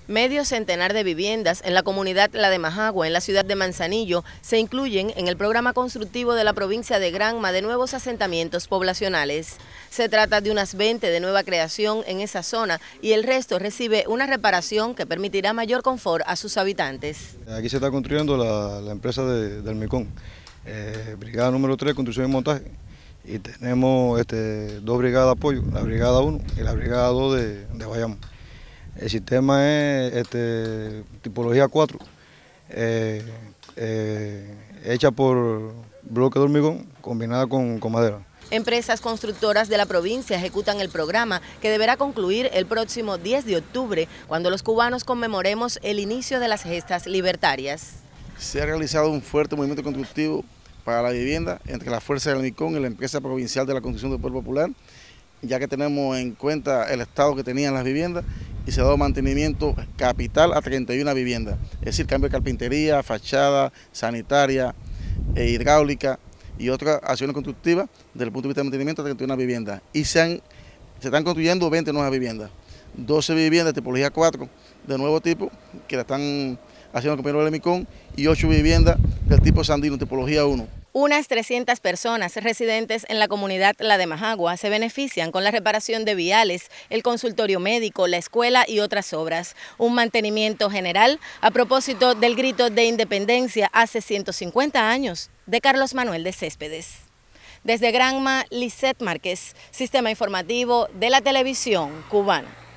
Medio centenar de viviendas en la comunidad La de Majagua, en la ciudad de Manzanillo, se incluyen en el programa constructivo de la provincia de Granma de nuevos asentamientos poblacionales. Se trata de unas 20 de nueva creación en esa zona y el resto recibe una reparación que permitirá mayor confort a sus habitantes. Aquí se está construyendo la empresa del Micón, brigada número 3, construcción y montaje. Y tenemos dos brigadas de apoyo, la brigada 1 y la brigada 2 de Bayamo. El sistema es tipología 4, hecha por bloque de hormigón combinada con madera. Empresas constructoras de la provincia ejecutan el programa que deberá concluir el próximo 10 de octubre, cuando los cubanos conmemoremos el inicio de las gestas libertarias. Se ha realizado un fuerte movimiento constructivo para la vivienda entre la Fuerza del Micón y la Empresa Provincial de la Construcción del Pueblo Popular, ya que tenemos en cuenta el estado que tenían las viviendas y se ha dado mantenimiento capital a 31 viviendas, es decir, cambio de carpintería, fachada, sanitaria, hidráulica y otras acciones constructivas desde el punto de vista de mantenimiento a 31 viviendas. Y se están construyendo 20 nuevas viviendas, 12 viviendas de tipología 4 de nuevo tipo que la están haciendo el compañero del Micón y 8 viviendas del tipo Sandino, tipología 1. Unas 300 personas residentes en la comunidad La de Majagua se benefician con la reparación de viales, el consultorio médico, la escuela y otras obras. Un mantenimiento general a propósito del grito de independencia hace 150 años de Carlos Manuel de Céspedes. Desde Granma, Lisette Márquez, Sistema Informativo de la Televisión Cubana.